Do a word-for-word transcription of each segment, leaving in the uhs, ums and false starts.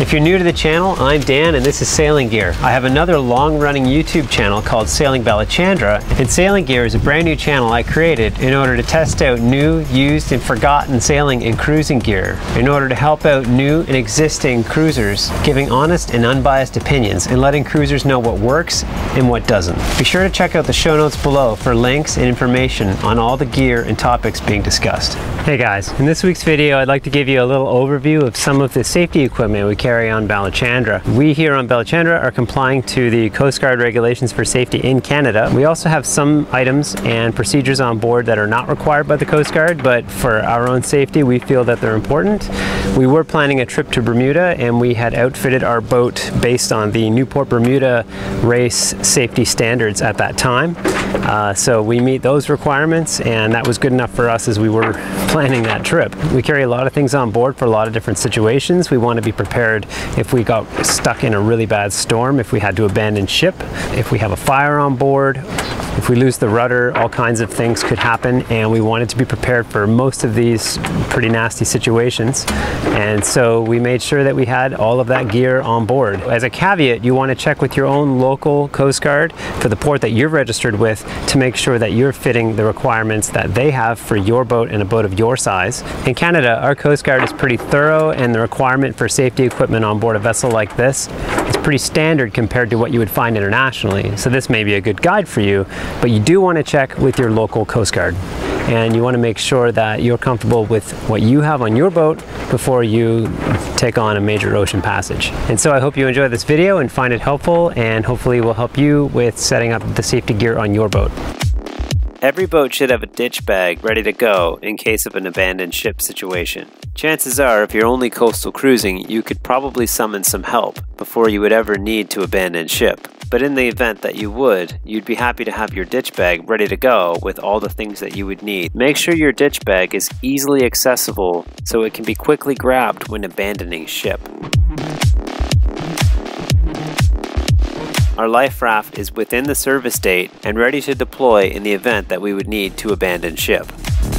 If you're new to the channel, I'm Dan and this is Sailing Gear. I have another long-running YouTube channel called Sailing Balachandra, and Sailing Gear is a brand new channel I created in order to test out new, used, and forgotten sailing and cruising gear, in order to help out new and existing cruisers, giving honest and unbiased opinions and letting cruisers know what works and what doesn't. Be sure to check out the show notes below for links and information on all the gear and topics being discussed. Hey guys, in this week's video I'd like to give you a little overview of some of the safety equipment we carry on Balachandra. We here on Balachandra are complying to the Coast Guard regulations for safety in Canada. We also have some items and procedures on board that are not required by the Coast Guard, but for our own safety we feel that they're important. We were planning a trip to Bermuda and we had outfitted our boat based on the Newport Bermuda race safety standards at that time. Uh, so we meet those requirements, and that was good enough for us as we were planning that trip. We carry a lot of things on board for a lot of different situations. We want to be prepared if we got stuck in a really bad storm, if we had to abandon ship, if we have a fire on board, if we lose the rudder, all kinds of things could happen, and we wanted to be prepared for most of these pretty nasty situations. And so we made sure that we had all of that gear on board. As a caveat, you want to check with your own local Coast Guard for the port that you're registered with to make sure that you're fitting the requirements that they have for your boat and a boat of your size. In Canada, our Coast Guard is pretty thorough, and the requirement for safety equipment on board a vessel like this is pretty standard compared to what you would find internationally. So this may be a good guide for you, but you do want to check with your local Coast Guard. And you want to make sure that you're comfortable with what you have on your boat before you take on a major ocean passage. And so I hope you enjoy this video and find it helpful, and hopefully will help you with setting up the safety gear on your boat. Every boat should have a ditch bag ready to go in case of an abandoned ship situation. Chances are, if you're only coastal cruising, you could probably summon some help before you would ever need to abandon ship. But in the event that you would, you'd be happy to have your ditch bag ready to go with all the things that you would need. Make sure your ditch bag is easily accessible so it can be quickly grabbed when abandoning ship. Our life raft is within the service date and ready to deploy in the event that we would need to abandon ship.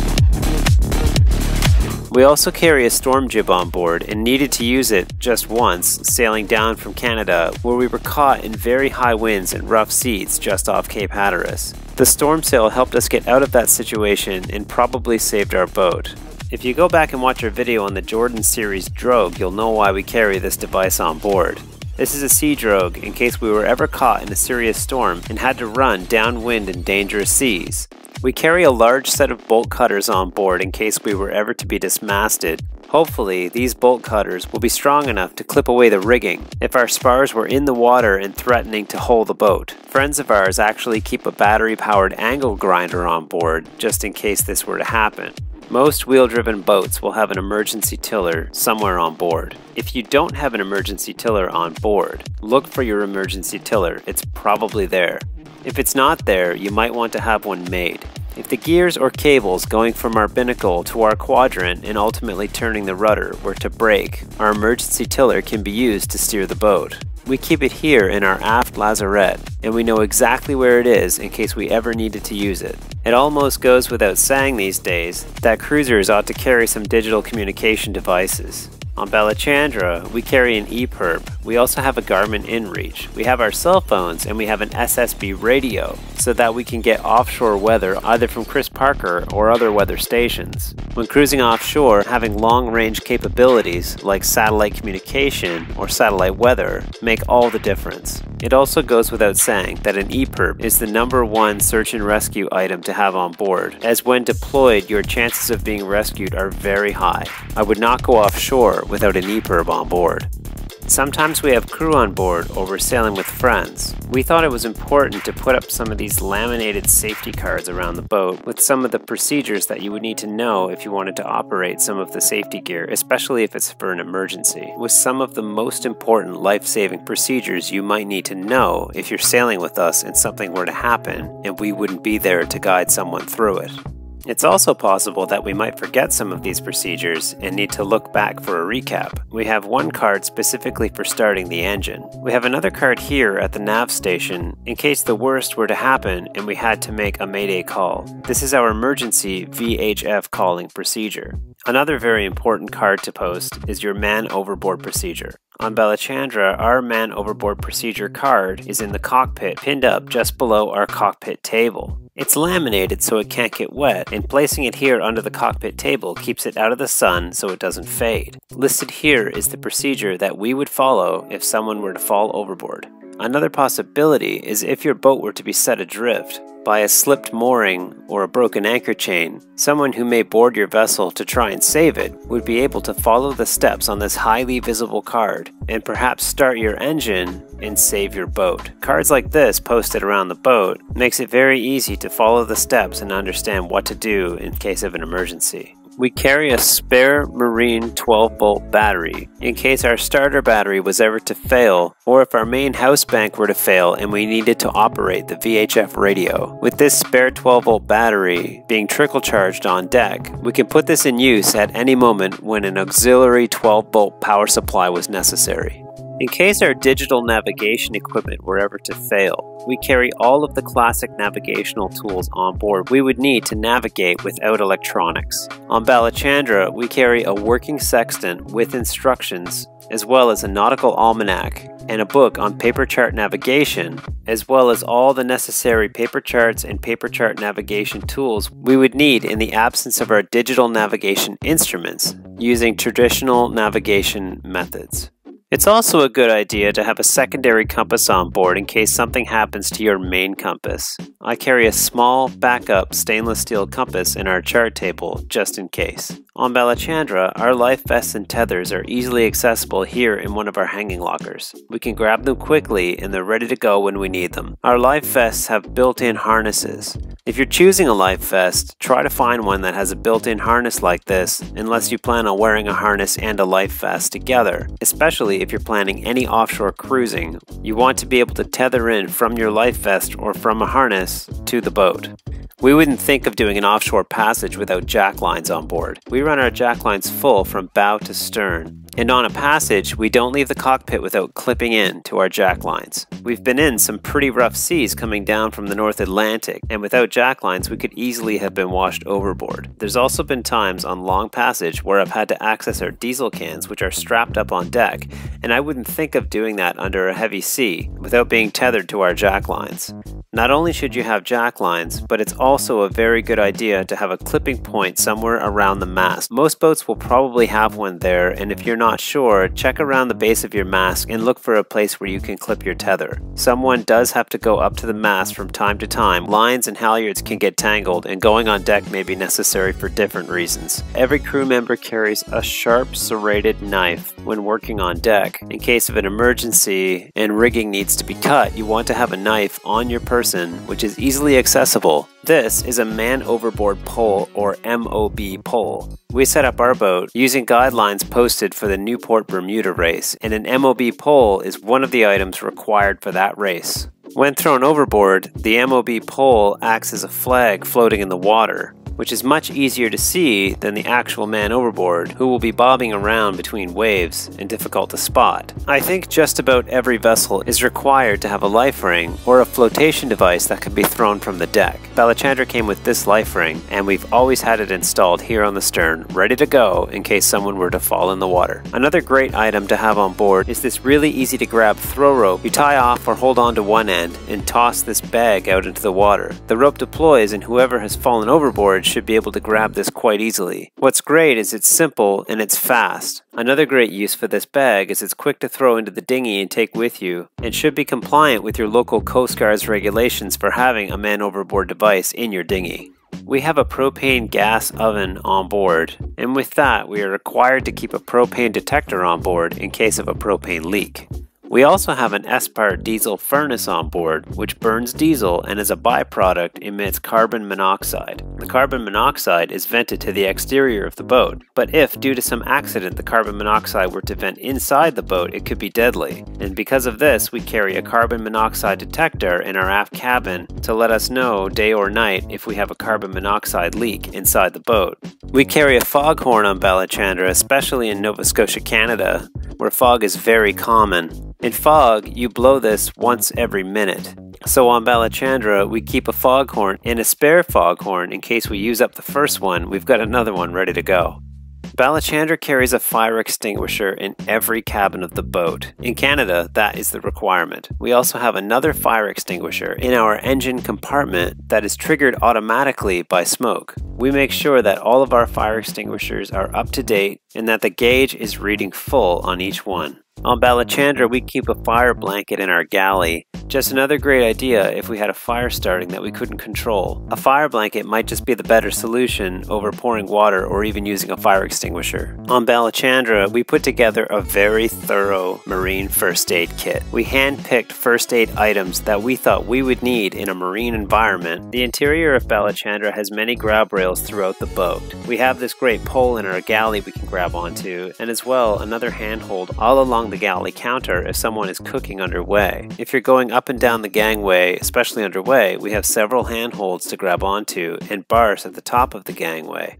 We also carry a storm jib on board and needed to use it just once sailing down from Canada, where we were caught in very high winds and rough seas just off Cape Hatteras. The storm sail helped us get out of that situation and probably saved our boat. If you go back and watch our video on the Jordan series drogue, you'll know why we carry this device on board. This is a sea drogue in case we were ever caught in a serious storm and had to run downwind in dangerous seas. We carry a large set of bolt cutters on board in case we were ever to be dismasted. Hopefully, these bolt cutters will be strong enough to clip away the rigging if our spars were in the water and threatening to hull the boat. Friends of ours actually keep a battery-powered angle grinder on board just in case this were to happen. Most wheel-driven boats will have an emergency tiller somewhere on board. If you don't have an emergency tiller on board, look for your emergency tiller. It's probably there. If it's not there, you might want to have one made. If the gears or cables going from our binnacle to our quadrant and ultimately turning the rudder were to break, our emergency tiller can be used to steer the boat. We keep it here in our aft lazarette, and we know exactly where it is in case we ever needed to use it. It almost goes without saying these days that cruisers ought to carry some digital communication devices. On Balachandra, we carry an E P I R B. We also have a Garmin InReach. We have our cell phones, and we have an S S B radio so that we can get offshore weather either from Chris Parker or other weather stations. When cruising offshore, having long-range capabilities like satellite communication or satellite weather make all the difference. It also goes without saying that an E P I R B is the number one search and rescue item to have on board, as when deployed, your chances of being rescued are very high. I would not go offshore without an E P I R B on board. Sometimes we have crew on board or we're sailing with friends. We thought it was important to put up some of these laminated safety cards around the boat with some of the procedures that you would need to know if you wanted to operate some of the safety gear, especially if it's for an emergency, with some of the most important life-saving procedures you might need to know if you're sailing with us and something were to happen and we wouldn't be there to guide someone through it. It's also possible that we might forget some of these procedures and need to look back for a recap. We have one card specifically for starting the engine. We have another card here at the nav station in case the worst were to happen and we had to make a mayday call. This is our emergency V H F calling procedure. Another very important card to post is your man overboard procedure. On Balachandra, our man overboard procedure card is in the cockpit, pinned up just below our cockpit table. It's laminated so it can't get wet, and placing it here under the cockpit table keeps it out of the sun so it doesn't fade. Listed here is the procedure that we would follow if someone were to fall overboard. Another possibility is if your boat were to be set adrift by a slipped mooring or a broken anchor chain, someone who may board your vessel to try and save it would be able to follow the steps on this highly visible card and perhaps start your engine and save your boat. Cards like this posted around the boat makes it very easy to follow the steps and understand what to do in case of an emergency. We carry a spare marine twelve volt battery in case our starter battery was ever to fail, or if our main house bank were to fail and we needed to operate the V H F radio. With this spare twelve volt battery being trickle charged on deck, we can put this in use at any moment when an auxiliary twelve volt power supply was necessary. In case our digital navigation equipment were ever to fail, we carry all of the classic navigational tools on board we would need to navigate without electronics. On Balachandra, we carry a working sextant with instructions, as well as a nautical almanac and a book on paper chart navigation, as well as all the necessary paper charts and paper chart navigation tools we would need in the absence of our digital navigation instruments using traditional navigation methods. It's also a good idea to have a secondary compass on board in case something happens to your main compass. I carry a small backup stainless steel compass in our chart table just in case. On Balachandra, our life vests and tethers are easily accessible here in one of our hanging lockers. We can grab them quickly and they're ready to go when we need them. Our life vests have built-in harnesses. If you're choosing a life vest, try to find one that has a built-in harness like this unless you plan on wearing a harness and a life vest together. Especially if you're planning any offshore cruising, you want to be able to tether in from your life vest or from a harness to the boat. We wouldn't think of doing an offshore passage without jack lines on board. We run our jack lines full from bow to stern. And on a passage, we don't leave the cockpit without clipping in to our jack lines. We've been in some pretty rough seas coming down from the North Atlantic, and without jack lines we could easily have been washed overboard. There's also been times on long passage where I've had to access our diesel cans, which are strapped up on deck, and I wouldn't think of doing that under a heavy sea without being tethered to our jack lines. Not only should you have jack lines, but it's also a very good idea to have a clipping point somewhere around the mast. Most boats will probably have one there, and if you're not sure, check around the base of your mast and look for a place where you can clip your tether. Someone does have to go up to the mast from time to time. Lines and halyards can get tangled, and going on deck may be necessary for different reasons. Every crew member carries a sharp serrated knife when working on deck. In case of an emergency and rigging needs to be cut, you want to have a knife on your person which is easily accessible. This is a man overboard pole, or M O B pole. We set up our boat using guidelines posted for the Newport Bermuda race, and an M O B pole is one of the items required for that race. When thrown overboard, the M O B pole acts as a flag floating in the water, which is much easier to see than the actual man overboard, who will be bobbing around between waves and difficult to spot. I think just about every vessel is required to have a life ring or a flotation device that can be thrown from the deck. Balachandra came with this life ring, and we've always had it installed here on the stern, ready to go in case someone were to fall in the water. Another great item to have on board is this really easy to grab throw rope. You tie off or hold on to one end and toss this bag out into the water. The rope deploys, and whoever has fallen overboard should be able to grab this quite easily. What's great is it's simple and it's fast. Another great use for this bag is it's quick to throw into the dinghy and take with you, and should be compliant with your local Coast Guard's regulations for having a man overboard device in your dinghy. We have a propane gas oven on board, and with that we are required to keep a propane detector on board in case of a propane leak. We also have an S P A R diesel furnace on board, which burns diesel and as a byproduct emits carbon monoxide. The carbon monoxide is vented to the exterior of the boat, but if due to some accident the carbon monoxide were to vent inside the boat, it could be deadly. And because of this, we carry a carbon monoxide detector in our aft cabin to let us know day or night if we have a carbon monoxide leak inside the boat. We carry a foghorn on Balachandra, especially in Nova Scotia, Canada, where fog is very common. In fog, you blow this once every minute. So on Balachandra, we keep a foghorn and a spare foghorn in case we use up the first one. We've got another one ready to go. Balachandra carries a fire extinguisher in every cabin of the boat. In Canada, that is the requirement. We also have another fire extinguisher in our engine compartment that is triggered automatically by smoke. We make sure that all of our fire extinguishers are up to date and that the gauge is reading full on each one. On Balachandra, we keep a fire blanket in our galley. Just another great idea if we had a fire starting that we couldn't control. A fire blanket might just be the better solution over pouring water or even using a fire extinguisher. On Balachandra, we put together a very thorough marine first aid kit. We hand-picked first aid items that we thought we would need in a marine environment. The interior of Balachandra has many grab rails throughout the boat. We have this great pole in our galley we can grab onto, and as well another handhold all along the galley counter if someone is cooking underway. If you're going up and down the gangway, especially underway, we have several handholds to grab onto and bars at the top of the gangway.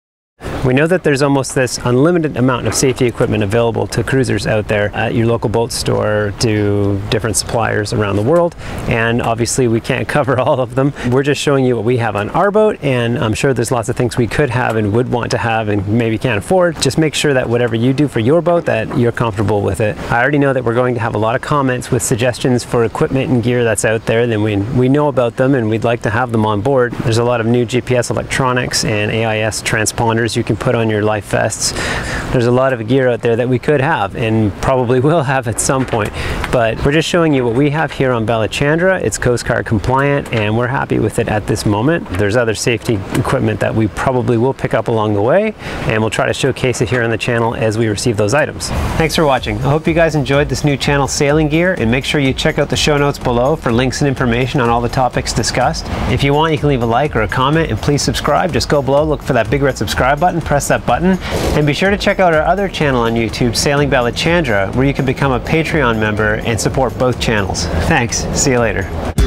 We know that there's almost this unlimited amount of safety equipment available to cruisers out there at your local boat store, to different suppliers around the world, and obviously we can't cover all of them. We're just showing you what we have on our boat, and I'm sure there's lots of things we could have and would want to have and maybe can't afford. Just make sure that whatever you do for your boat, that you're comfortable with it. I already know that we're going to have a lot of comments with suggestions for equipment and gear that's out there. Then we, we know about them and we'd like to have them on board. There's a lot of new G P S electronics and A I S transponders you can put on your life vests. There's a lot of gear out there that we could have and probably will have at some point, but we're just showing you what we have here on Balachandra. It's Coast Guard compliant and we're happy with it at this moment. There's other safety equipment that we probably will pick up along the way, and we'll try to showcase it here on the channel as we receive those items. Thanks for watching. I hope you guys enjoyed this new channel sailing gear, and make sure you check out the show notes below for links and information on all the topics discussed. If you want, you can leave a like or a comment, and please subscribe. Just go below, look for that big red subscribe button, press that button, and be sure to check out our other channel on YouTube, Sailing Balachandra, where you can become a Patreon member and support both channels. Thanks. See you later.